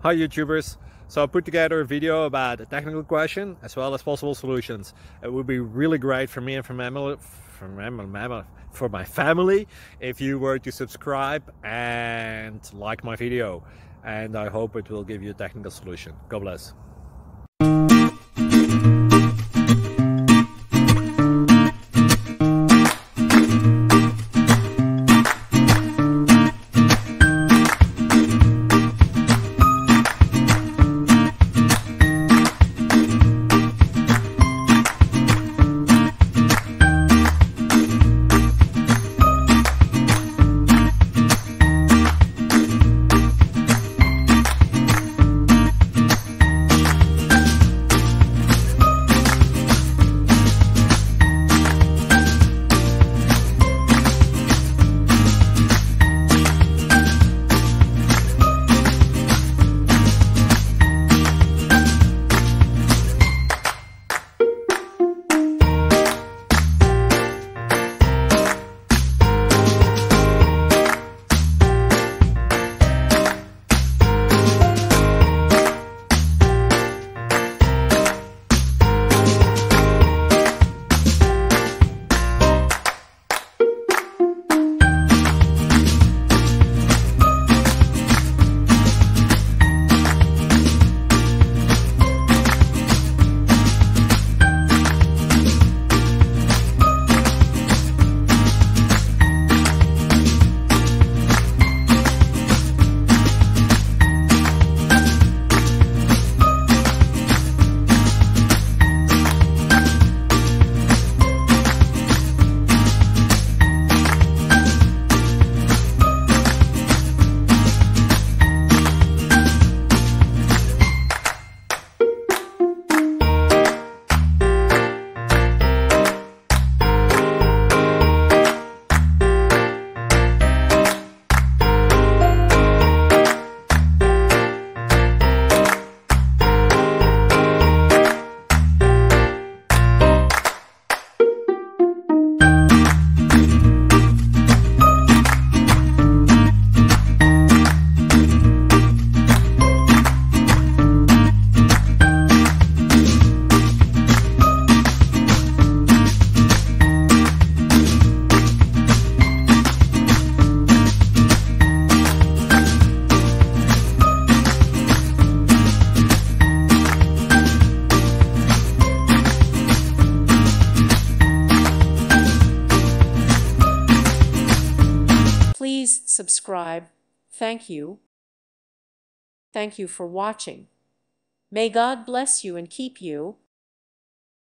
Hi YouTubers. So I put together a video about a technical question as well as possible solutions. It would be really great for me and for my family if you were to subscribe and like my video, and I hope it will give you a technical solution. God bless. Please subscribe. Thank you. Thank you for watching. May God bless you and keep you.